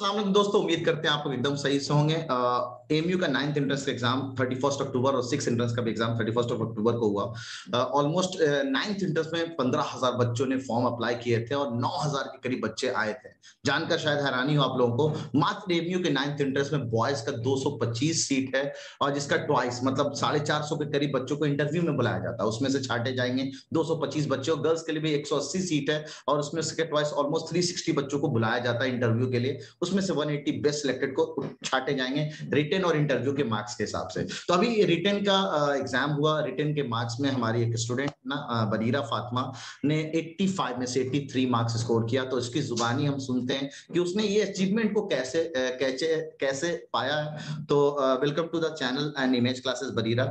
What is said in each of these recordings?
अस्सलाम वालेकुम दोस्तों, उम्मीद करते हैं आप लोग एकदम सही से होंगे। एमयू का 9th एंट्रेंस का एग्जाम 31 अक्टूबर और 6th एंट्रेंस का भी एग्जाम 31 अक्टूबर को हुआ। ऑलमोस्ट 9th एंट्रेंस में 15,000 बच्चों ने फॉर्म अप्लाई किए थे और 9,000 के करीब बच्चे आए थे। जानकर शायद हैरानी हो आप लोगों को, मात्र एमयू के 9th एंट्रेंस में बॉयज का 225 सीट है और जिसका ट्वाइस मतलब 450 के करीब बच्चों को इंटरव्यू में बुलाया जाता है। उसमें से छांटे जाएंगे 225 बच्चे। गर्ल्स के लिए भी 180 सीट है और उसमें से ट्वाइस ऑलमोस्ट 360 बच्चों को बुलाया जाता है इंटरव्यू के लिए। उसमें से 180 बेस्ट सिलेक्टेड को छाटे जाएंगे रिटन और इंटरव्यू के मार्क्स के हिसाब से। तो अभी रिटन का एग्जाम हुआ। रिटन के मार्क्स में हमारी एक स्टूडेंट ना बरीरा फातिमा ने 85 में से 83 मार्क्स स्कोर किया। तो इसकी जुबानी हम सुनते हैं कि उसने ये अचीवमेंट को कैसे कैसे पाया है। तो welcome to the channel and image classes Barira.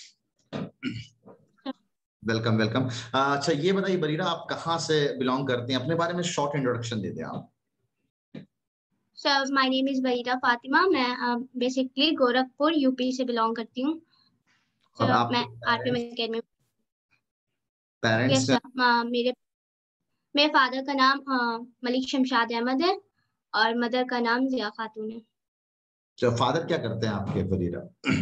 Welcome welcome. अच्छा ये बताइए बरीरा, आप कहाँ से बिलोंग करते हैं? अपने बारे में शॉर्ट इंट्रोडक्शन दे दें आप। So my name is Barira Fatima. मैं बेसिकली गोरखपुर यूपी से बिलोंग करती हूँ। मैं आरपीएम एकेडमी। पेरेंट्स मेरे फादर का नाम मलिक शमशाद अहमद है और मदर का नाम जिया खातून है। तो फादर क्या करते हैं आपके बरीरा?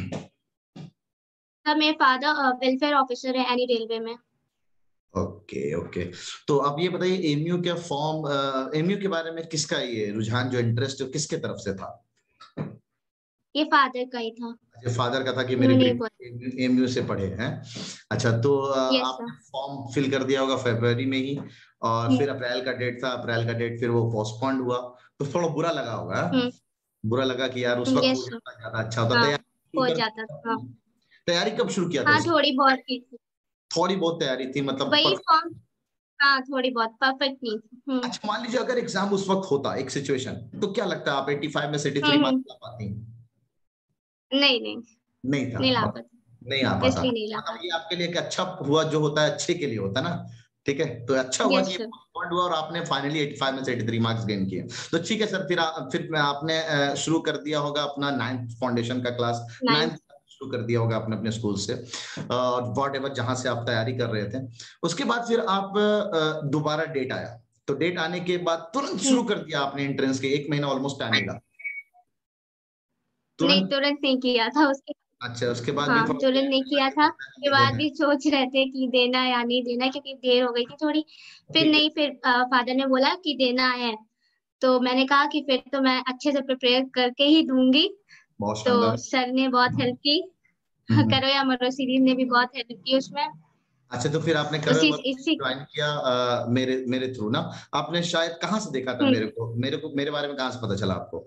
सर मेरे फादर वेलफेयर ऑफिसर है एनी रेलवे में। Okay okay. तो आप ये बताइए एमयू के फॉर्म, एमयू के बारे में किसका ये रुझान, जो इंटरेस्ट किसके तरफ से था? ये फादर का ही था। अच्छा, फादर का था कि मेरे बेटे एमयू से पढ़े हैं। अच्छा तो आपने फॉर्म फिल कर दिया होगा फरवरी में ही और फिर अप्रैल का डेट था, अप्रैल का डेट फिर वो पोस्टपोन्ड हुआ तो थोड़ा बुरा लगा होगा। बुरा लगा कि यार उस वक्त ज्यादा अच्छा होता। तैयारी कब शुरू किया था? थोड़ी बहुत की थी। थोड़ी बहुत तैयारी थी मतलब वही फॉर्म। थोड़ी बहुत, परफेक्ट नहीं थी। अच्छा मान लीजिए अगर एग्जाम उस वक्त होता, एक सिचुएशन, तो क्या लगता है आप 85 में से 83 मार्क्स ला पाती? नहीं था, नहीं ला पाती। नहीं आ पाता। मतलब ये आपके लिए एक अच्छा हुआ, जो होता है अच्छे के लिए होता है ना। ठीक है, तो अच्छा हुआ कि पॉइंट हुआ और आपने फाइनली 85 में से 83 मार्क्स गेन किए। तो ठीक है सर, फिर आपने शुरू कर दिया होगा अपना 9th फाउंडेशन का क्लास। 9th शुरू कर दिया होगा आपने अपने स्कूल से और वॉट एवर जहां से आप तैयारी कर रहे थे। उसके बाद फिर आप दोबारा डेट आया, तो डेट आने के बाद तुरंत शुरू कर दिया आपने एंट्रेंस के? 1 महीना ऑलमोस्ट टाइम लगा? तुरंत नहीं किया था उसके। अच्छा उसके बाद भी तुरंत नहीं किया था। उसके बाद भी सोच रहे थे कि देना या नहीं देना, क्योंकि देर हो गई थी थोड़ी। फिर फादर ने बोला कि देना है, तो मैंने कहा कि फिर तो मैं अच्छे से प्रिपेयर करके ही दूंगी। तो सर ने बहुत हेल्प की, करो या मरो सीरीज ने भी बहुत हेल्प की उसमें। अच्छा तो फिर आपने ज्वाइन किया मेरे थ्रू ना? आपने शायद कहाँ से देखा था मेरे बारे में कहाँ से पता चला आपको?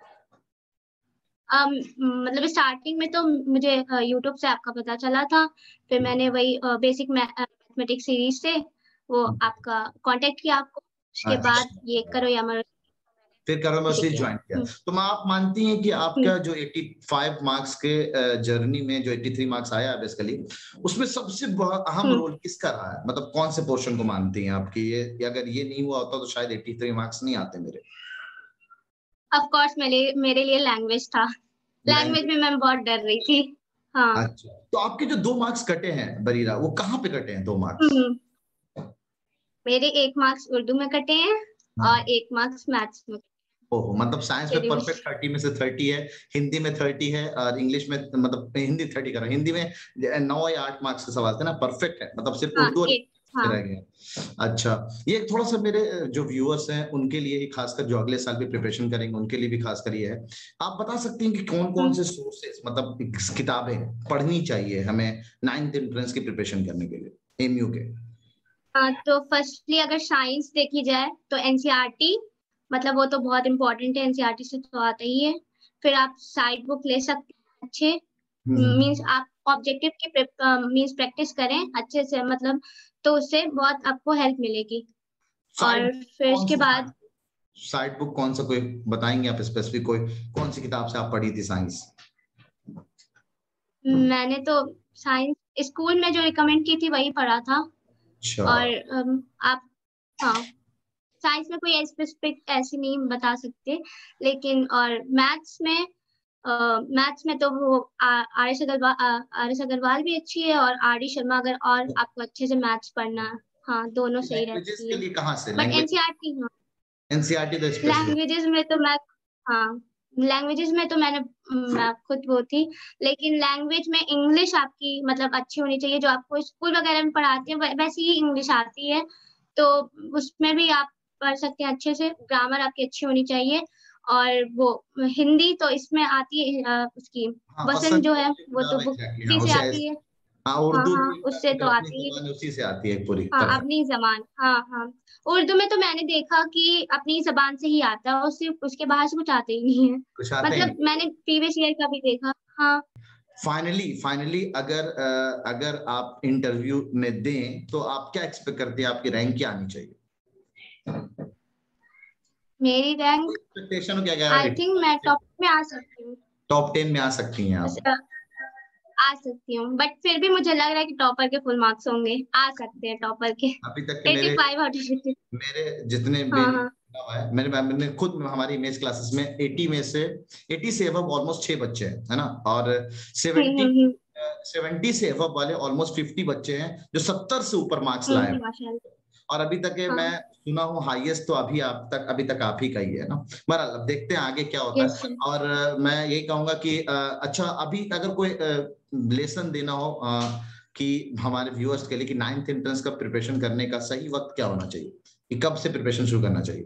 मतलब स्टार्टिंग में तो मुझे यूट्यूब से आपका पता चला था। फिर मैंने वही बेसिक मैथमेटिक्स सीरीज से वो आपका कांटेक्ट किया आपको। उसके बाद ये करो या मरो, फिर करो मैं सीरीज ज्वाइन किया। तो आप मानती हैं कि आपका जो 85 मार्क्स के जर्नी में जो 83 मार्क्स आया बेसिकली, उसमें सबसे अहम रोल किसका रहा है? मतलब कौन से पोर्शन को मानती हैं आपकी ये, अगर ये नहीं हुआ होता तो शायद 83 मार्क्स नहीं आते मेरे? ऑफ कोर्स मेरे लिए लैंग्वेज था। लैंग्वेज में मैं बहुत डर रही थी। हाँ। अच्छा तो आपके जो 2 मार्क्स कटे हैं बरीरा, वो कहाँ पे कटे हैं 2 मार्क्स? मेरे 1 मार्क्स उर्दू में कटे हैं और 1 मार्क्स मैथ्स में। ओहो, मतलब साइंस में परफेक्ट 30 में से 30 है, हिंदी में 30 है और इंग्लिश में मतलब हिंदी 30 करो, हिंदी में 9 या 8 मार्क्स के सवाल थे ना, परफेक्ट है मतलब सिर्फ उर्दू रह गया। अच्छा ये थोड़ा सा मेरे जो व्यूअर्स हैं उनके लिए ही, खासकर जो अगले साल भी प्रिपरेशन करेंगे उनके लिए भी खासकर ये है, आप बता सकती हैं कि कौन कौन से सोर्सेस मतलब किताबें पढ़नी चाहिए हमें 9th एंट्रेंस की प्रिपरेशन करने के लिए एमयू के? तो फर्स्टली अगर साइंस देखी जाए तो एनसीईआरटी, मतलब वो तो बहुत इंपॉर्टेंट है, एनसीईआरटी से तो आता ही है। फिर आप साइड बुक ले सकते हैं अच्छे, मींस आप ऑब्जेक्टिव की मींस प्रैक्टिस करें अच्छे से, मतलब तो उससे बहुत आपको हेल्प मिलेगी। और फिर उसके बाद साइड बुक कौन सा कोई बताएंगे आप स्पेसिफिक? कोई कौन सी किताब से आप पढ़ी थी साइंस? मैंने तो साइंस स्कूल में जो रिकमेंड की थी वही पढ़ा था। और आप साइंस में कोई स्पेसिफिक ऐसी नहीं बता सकते, लेकिन और मैथ्स में तो वो आर एस अग्रवाल भी अच्छी है और आर डी शर्मा, अगर और आपको अच्छे से मैथ्स पढ़ना है। दोनों सही रहती है। कहाँ से? बट एनसीईआरटी एनसीईआरटी लैंग्वेजेस में तो मैं हाँ, लैंग्वेजेस में तो मैं खुद वो थी, लेकिन लैंग्वेज में इंग्लिश आपकी मतलब अच्छी होनी चाहिए, जो आपको स्कूल वगैरह में पढ़ाते हैं वैसी ही इंग्लिश आती है, तो उसमें भी आप पढ़ सकते हैं अच्छे से। ग्रामर आपकी अच्छी होनी चाहिए, और वो हिंदी तो इसमें आती है, उसकी हाँ, वसंत वसंत जो है वो तो बुक एग्जैक्टली, हाँ उसी से उसे आती है। हाँ, हाँ उर्दू हाँ, भी उससे जो तो अपनी आती है। जबान है उसी से आती है पूरी हाँ, परफेक्ट। अपनी जबान, हाँ हाँ। उर्दू में तो मैंने देखा कि अपनी जबान से ही आता है, उससे उसके बाहर से कुछ आता ही नहीं है। कुछ आते ही मतलब नहीं। मैंने प्रीवियस ईयर का भी देखा। हाँ, फाइनली अगर आप इंटरव्यू में दें तो आप क्या एक्सपेक्ट करते हैं, आपकी रैंक क्या आनी चाहिए? मेरी रैंक एक्सपेक्टेशन क्या क्या आई है? थिंक मैं टॉप में आ सकती हूँ। टॉप 10 में आ सकती हैं बस आप? आ सकती हूँ, बट फिर भी मुझे लग रहा है कि टॉपर के फुल मार्क्स होंगे, आ सकते हैं टॉपर के। अभी तक के 85 आउट ऑफ 50। मेरे जितने हाँ मेरी हाँ। है, मैंने खुद हमारी इमेज क्लासेस में 80 में से 80 से अबव ऑलमोस्ट 6 बच्चे हैं, है ना, और 70 हम्म। 70 से अबव वाले ऑलमोस्ट 50 बच्चे हैं जो 70 से ऊपर मार्क्स लाए। माशाल्लाह। और अभी तक के मैं हाँ। सुना हूँ हाईएस्ट तो अभी तक आप ही का ही है ना। बहरहाल अब देखते हैं आगे क्या होता यस है। सर। और मैं यही कहूंगा कि अच्छा, अभी अगर कोई लेसन देना हो कि हमारे व्यूअर्स के लिए कि 9th एंट्रेंस का प्रिपरेशन करने का सही वक्त क्या होना चाहिए, कि कब से प्रिपरेशन शुरू करना चाहिए?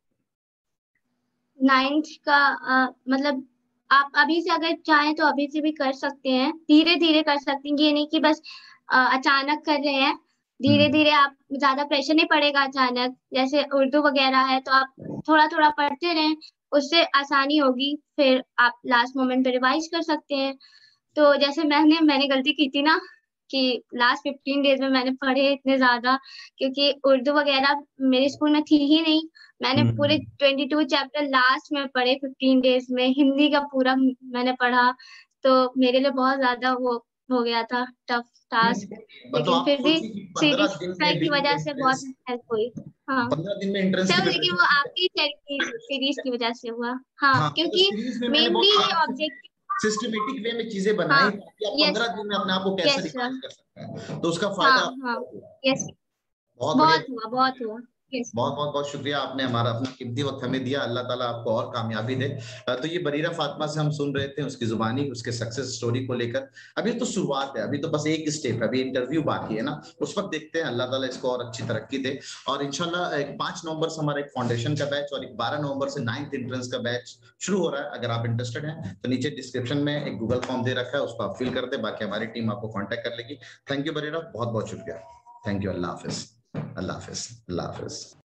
9th का मतलब आप अभी से अगर चाहें तो अभी से भी कर सकते हैं, धीरे धीरे कर सकते हैं, ये नहीं कि बस अचानक कर रहे हैं। धीरे हम्म। धीरे आप, ज्यादा प्रेशर नहीं पड़ेगा अचानक, जैसे उर्दू वगैरह है तो आप थोड़ा थोड़ा पढ़ते रहें, उससे आसानी होगी, फिर आप लास्ट मोमेंट पे रिवाइज कर सकते हैं। तो जैसे मैंने गलती की थी ना, कि लास्ट 15 डेज में मैंने पढ़े इतने ज्यादा, क्योंकि उर्दू वगैरह मेरे स्कूल में थी ही नहीं। मैंने पूरे हम्म। 22 चैप्टर लास्ट में पढ़े 15 डेज में, हिंदी का पूरा मैंने पढ़ा, तो मेरे लिए बहुत ज्यादा वो हो गया था, टफ टास्क। मतलब लेकिन आप फिर भी सोचिए कि 15 सीरीज दिन सर में भी की वजह से बहुत एंट्रेंस, हेल्प हुई। हाँ 15 दिन में एंट्रेंस की सर, लेकिन वो प्रिपरेशन। आपकी सर की सीरीज की वजह से हुआ। हाँ, हाँ, मतलब क्योंकि सीरीज में मैंने मेनली ये बहुत ऑब्जेक्टिव। सिस्टमेटिक वे में चीजें बनाई हाँ। ताकि आप यस 15 दिन में अपने आप को कैसे यस रिवाइज सर। कर सकते हैं, तो उसका हाँ फायदा हाँ। आपको होगा। यस। बहुत बढ़िया। बहुत हुआ, बहुत हुआ। यस। बहुत बहुत बहुत शुक्रिया, आपने हमारा अपना कीमती वक्त हमें दिया। अल्लाह ताला आपको और कामयाबी दे। तो ये बरीरा फातिमा से हम सुन रहे थे उसकी जुबानी, उसके सक्सेस स्टोरी को लेकर। अभी तो शुरुआत है, अभी तो बस एक स्टेप है, अभी इंटरव्यू बाकी है ना, उस वक्त देखते हैं। अल्लाह ताला इसको और अच्छी तरक्की दे। और इंशाल्लाह 5 नवंबर से हमारा एक फाउंडेशन का बैच और एक 12 नवंबर से 9th एंट्रेंस का बैच शुरू हो रहा है। अगर आप इंटरेस्टेड हैं तो नीचे डिस्क्रिप्शन में एक गूगल फॉर्म दे रखा है, उसको आप फिल कर दे, बाकी हमारी टीम आपको कॉन्टेक्ट कर लेगी। थैंक यू बरीरा, बहुत बहुत शुक्रिया। Thank you. अल्लाह हाफिज। अल्लाह हाफिज। अल्लाह हाफिज।